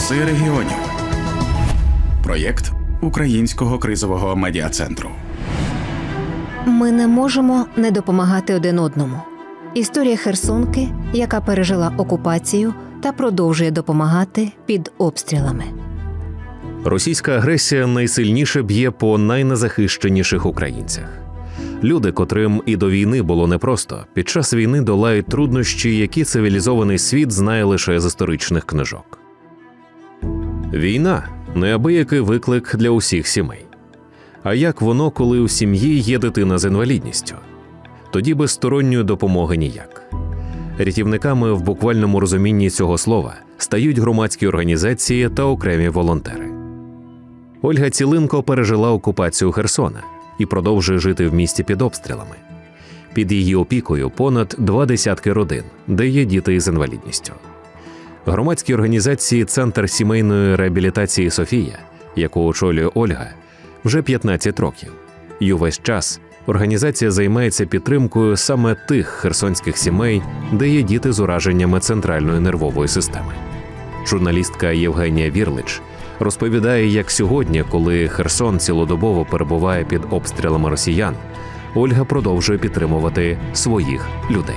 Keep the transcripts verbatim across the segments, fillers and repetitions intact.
Голоси регіонів. Проєкт Українського кризового медіа-центру. Ми не можемо не допомагати один одному. Історія херсонки, яка пережила окупацію та продовжує допомагати під обстрілами. Російська агресія найсильніше б'є по найнезахищеніших українцях. Люди, котрим і до війни було непросто, під час війни долають труднощі, які цивілізований світ знає лише з історичних книжок. Війна – неабиякий виклик для усіх сімей. А як воно, коли у сім'ї є дитина з інвалідністю? Тоді без сторонньої допомоги ніяк. Рятівниками в буквальному розумінні цього слова стають громадські організації та окремі волонтери. Ольга Ціленко пережила окупацію Херсона і продовжує жити в місті під обстрілами. Під її опікою понад два десятки родин, де є діти з інвалідністю. Громадській організації «Центр сімейної реабілітації Софія», яку очолює Ольга, вже п'ятнадцять років. І увесь час організація займається підтримкою саме тих херсонських сімей, де є діти з ураженнями центральної нервової системи. Журналістка Євгенія Вірлич розповідає, як сьогодні, коли Херсон цілодобово перебуває під обстрілами росіян, Ольга продовжує підтримувати своїх людей.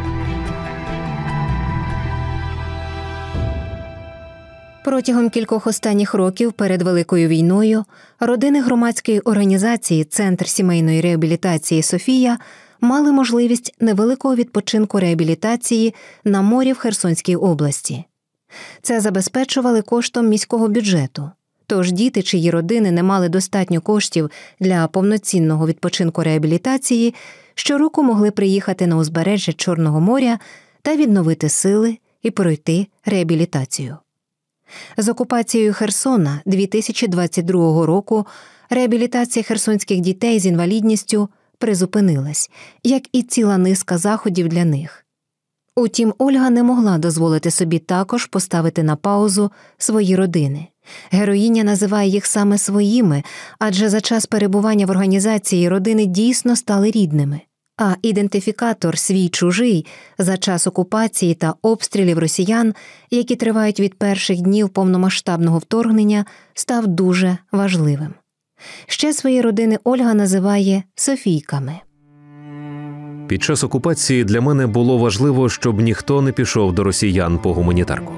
Протягом кількох останніх років перед Великою війною родини громадської організації «Центр сімейної реабілітації Софія» мали можливість невеликого відпочинку реабілітації на морі в Херсонській області. Це забезпечували коштом міського бюджету. Тож діти, чиї родини не мали достатньо коштів для повноцінного відпочинку реабілітації, щороку могли приїхати на узбережжя Чорного моря та відновити сили і пройти реабілітацію. З окупацією Херсона дві тисячі двадцять другого року реабілітація херсонських дітей з інвалідністю призупинилась, як і ціла низка заходів для них. Утім, Ольга не могла дозволити собі також поставити на паузу свої родини. Героїня називає їх саме своїми, адже за час перебування в організації родини дійсно стали рідними. А ідентифікатор «свій-чужий» за час окупації та обстрілів росіян, які тривають від перших днів повномасштабного вторгнення, став дуже важливим. Ще свої родини Ольга називає «Софійками». Під час окупації для мене було важливо, щоб ніхто не пішов до росіян по гуманітарку.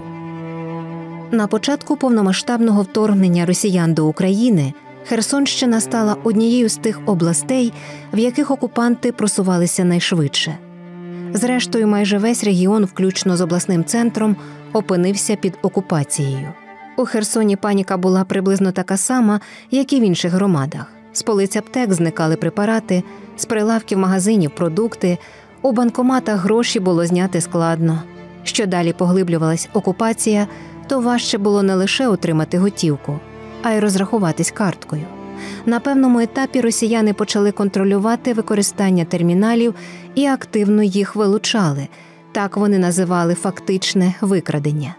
На початку повномасштабного вторгнення росіян до України Херсонщина стала однією з тих областей, в яких окупанти просувалися найшвидше. Зрештою, майже весь регіон, включно з обласним центром, опинився під окупацією. У Херсоні паніка була приблизно така сама, як і в інших громадах. З полиць аптек зникали препарати, з прилавків магазинів – продукти, у банкоматах гроші було зняти складно. Що далі поглиблювалась окупація, то важче було не лише отримати готівку, а й розрахуватись карткою. На певному етапі росіяни почали контролювати використання терміналів і активно їх вилучали. Так вони називали фактичне викрадення.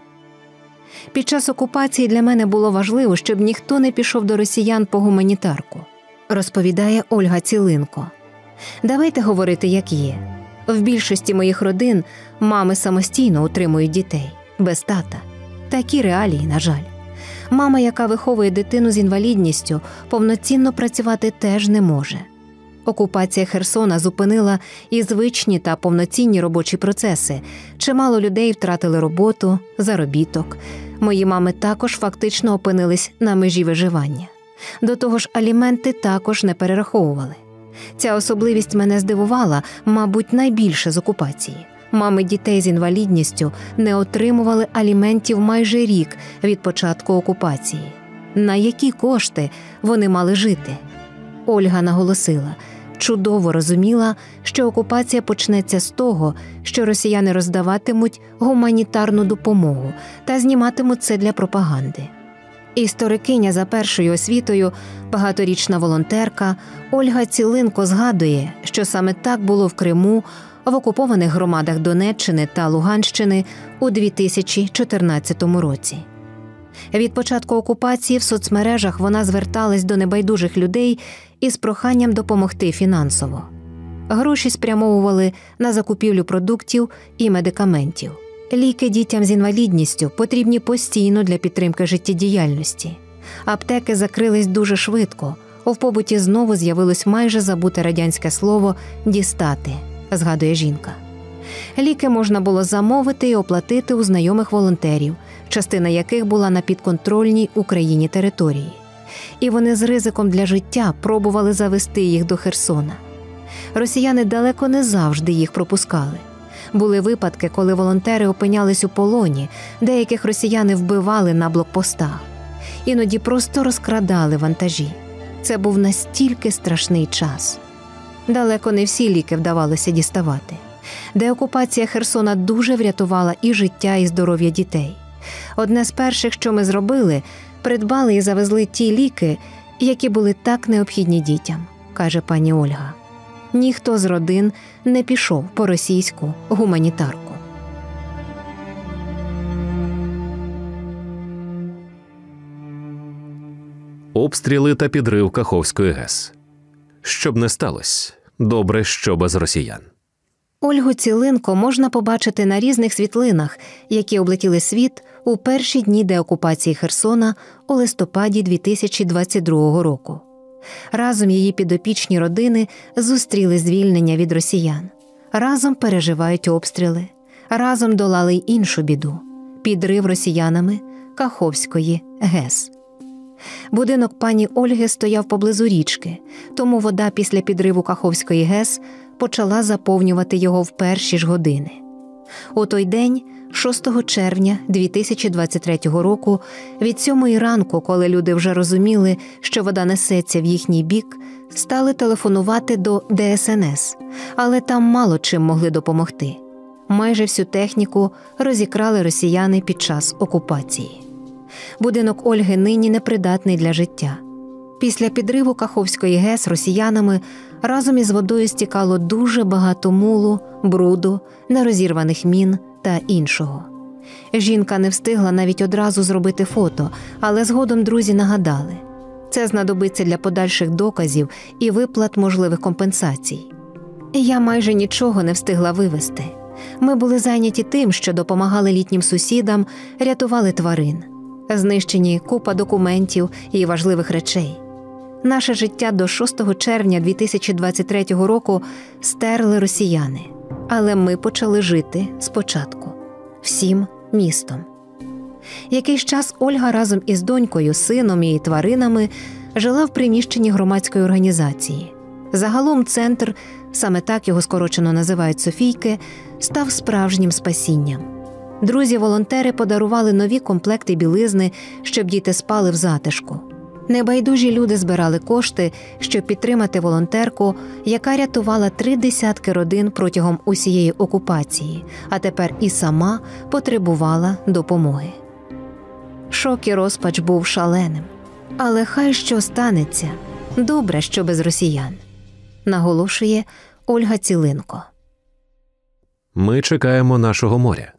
Під час окупації для мене було важливо, щоб ніхто не пішов до росіян по гуманітарку, розповідає Ольга Ціленко. Давайте говорити, як є. В більшості моїх родин мами самостійно утримують дітей, без тата. Такі реалії, на жаль. Мама, яка виховує дитину з інвалідністю, повноцінно працювати теж не може. Окупація Херсона зупинила і звичні та повноцінні робочі процеси. Чимало людей втратили роботу, заробіток. Мої мами також фактично опинились на межі виживання. До того ж, аліменти також не перераховували. Ця особливість мене здивувала, мабуть, найбільше з окупації. Мами дітей з інвалідністю не отримували аліментів майже рік від початку окупації. На які кошти вони мали жити? Ольга наголосила, чудово розуміла, що окупація почнеться з того, що росіяни роздаватимуть гуманітарну допомогу та зніматимуть це для пропаганди. Історикиня за першою освітою, багаторічна волонтерка Ольга Ціленко згадує, що саме так було в Криму, в окупованих громадах Донеччини та Луганщини у дві тисячі чотирнадцятому році. Від початку окупації в соцмережах вона зверталась до небайдужих людей із проханням допомогти фінансово. Гроші спрямовували на закупівлю продуктів і медикаментів. Ліки дітям з інвалідністю потрібні постійно для підтримки життєдіяльності. Аптеки закрились дуже швидко. У побуті знову з'явилось майже забуте радянське слово «дістати», згадує жінка. Ліки можна було замовити і оплатити у знайомих волонтерів, частина яких була на підконтрольній Україні території. І вони з ризиком для життя пробували завести їх до Херсона. Росіяни далеко не завжди їх пропускали. Були випадки, коли волонтери опинялись у полоні, деяких росіяни вбивали на блокпостах. Іноді просто розкрадали вантажі. Це був настільки страшний час. Далеко не всі ліки вдавалося діставати. Деокупація Херсона дуже врятувала і життя, і здоров'я дітей. Одне з перших, що ми зробили, придбали і завезли ті ліки, які були так необхідні дітям, каже пані Ольга. Ніхто з родин не пішов по російську гуманітарку. Обстріли та підрив Каховської ГЕС. Щоб не сталося, добре, що без росіян. Ольгу Ціленко можна побачити на різних світлинах, які облетіли світ у перші дні деокупації Херсона у листопаді дві тисячі двадцять другого року. Разом її підопічні родини зустріли звільнення від росіян. Разом переживають обстріли. Разом долали й іншу біду – підрив росіянами Каховської ГЕС. Будинок пані Ольги стояв поблизу річки, тому вода після підриву Каховської ГЕС почала заповнювати його в перші ж години. У той день, шостого червня дві тисячі двадцять третього року, від сьомої ранку, коли люди вже розуміли, що вода несеться в їхній бік, стали телефонувати до Де Ес Ен Ес, але там мало чим могли допомогти. Майже всю техніку розікрали росіяни під час окупації. Будинок Ольги нині непридатний для життя. Після підриву Каховської ГЕС росіянами разом із водою стікало дуже багато мулу, бруду, нерозірваних мін та іншого. Жінка не встигла навіть одразу зробити фото, але згодом друзі нагадали. Це знадобиться для подальших доказів і виплат можливих компенсацій. Я майже нічого не встигла вивезти. Ми були зайняті тим, що допомагали літнім сусідам, рятували тварин. Знищені купа документів і важливих речей. Наше життя до шостого червня дві тисячі двадцять третього року стерли росіяни. Але ми почали жити спочатку. Всім містом. Якийсь час Ольга разом із донькою, сином і тваринами жила в приміщенні громадської організації. Загалом центр, саме так його скорочено називають Софійки, став справжнім спасінням. Друзі-волонтери подарували нові комплекти білизни, щоб діти спали в затишку. Небайдужі люди збирали кошти, щоб підтримати волонтерку, яка рятувала три десятки родин протягом усієї окупації, а тепер і сама потребувала допомоги. Шок і розпач був шаленим. Але хай що станеться, добре, що без росіян, наголошує Ольга Ціленко. Ми чекаємо нашого моря.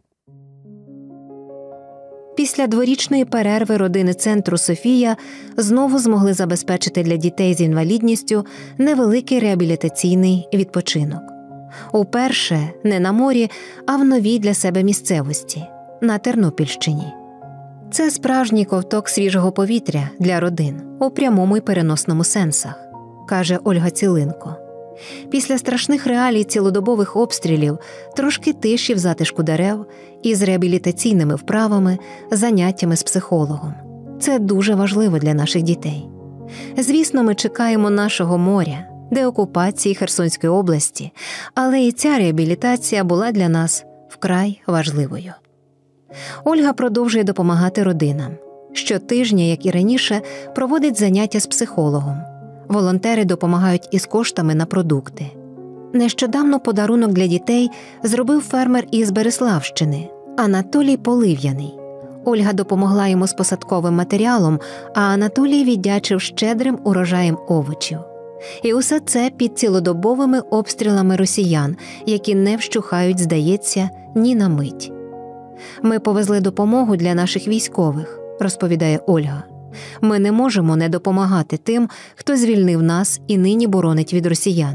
Після дворічної перерви родини центру «Софія» знову змогли забезпечити для дітей з інвалідністю невеликий реабілітаційний відпочинок. Уперше не на морі, а в новій для себе місцевості – на Тернопільщині. Це справжній ковток свіжого повітря для родин у прямому й переносному сенсах, каже Ольга Ціленко. Після страшних реалій цілодобових обстрілів, трошки тиші в затишку дерев і з реабілітаційними вправами, заняттями з психологом. Це дуже важливо для наших дітей. Звісно, ми чекаємо нашого моря, деокупації Херсонської області, але і ця реабілітація була для нас вкрай важливою. Ольга продовжує допомагати родинам. Щотижня, як і раніше, проводить заняття з психологом. Волонтери допомагають із коштами на продукти. Нещодавно подарунок для дітей зробив фермер із Береславщини Анатолій Полив'яний. Ольга допомогла йому з посадковим матеріалом, а Анатолій віддячив щедрим урожаєм овочів. І усе це під цілодобовими обстрілами росіян, які не вщухають, здається, ні на мить. «Ми повезли допомогу для наших військових», – розповідає Ольга. «Ми не можемо не допомагати тим, хто звільнив нас і нині боронить від росіян.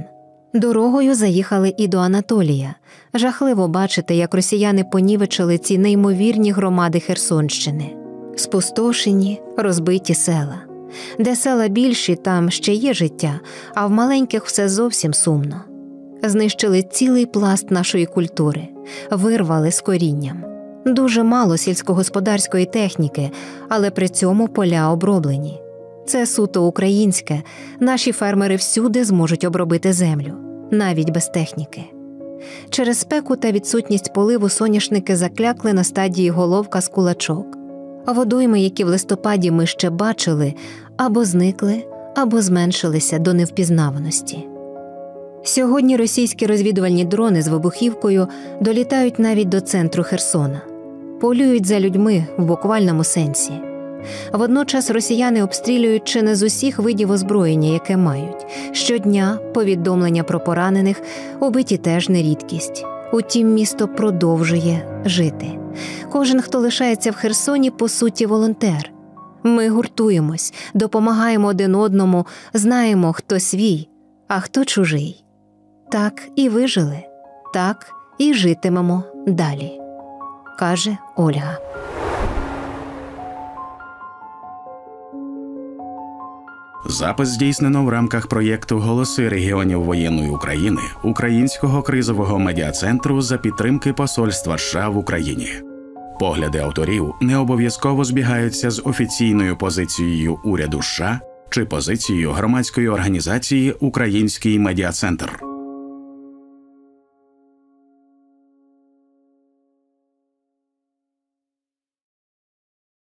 Дорогою заїхали і до Анатолія. Жахливо бачити, як росіяни понівечили ці неймовірні громади Херсонщини. Спустошені, розбиті села. Де села більші, там ще є життя, а в маленьких все зовсім сумно. Знищили цілий пласт нашої культури, вирвали з корінням. Дуже мало сільськогосподарської техніки, але при цьому поля оброблені. Це суто українське, наші фермери всюди зможуть обробити землю, навіть без техніки. Через спеку та відсутність поливу соняшники заклякли на стадії головка з кулачок. А водойми, які в листопаді ми ще бачили, або зникли, або зменшилися до невпізнаваності. Сьогодні російські розвідувальні дрони з вибухівкою долітають навіть до центру Херсона. Полюють за людьми в буквальному сенсі. Водночас росіяни обстрілюють чи не з усіх видів озброєння, яке мають. Щодня повідомлення про поранених, убиті теж не рідкість. Утім, місто продовжує жити. Кожен, хто лишається в Херсоні, по суті волонтер. Ми гуртуємось, допомагаємо один одному, знаємо, хто свій, а хто чужий. Так і вижили, так і житимемо далі, каже Ольга. Запис здійснено в рамках проєкту «Голоси регіонів воєнної України» Українського кризового медіа-центру за підтримки Посольства США в Україні. Погляди авторів не обов'язково збігаються з офіційною позицією уряду США чи позицією громадської організації «Український медіа-центр».